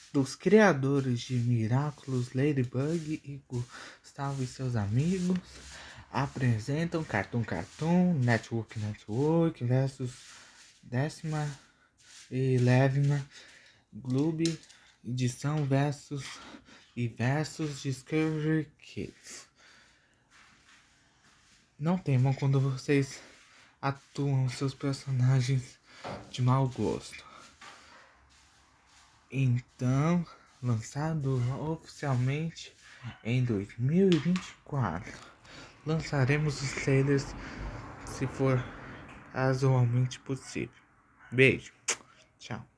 dos criadores de Miraculous Ladybug e Gustavo e seus amigos apresentam Cartoon Network versus 11ª Gloob edição versus Discovery Kids. Não temam quando vocês atuam seus personagens de mau gosto. Então, lançado oficialmente em 2024, lançaremos os trailers se for razoavelmente possível. Beijo, tchau.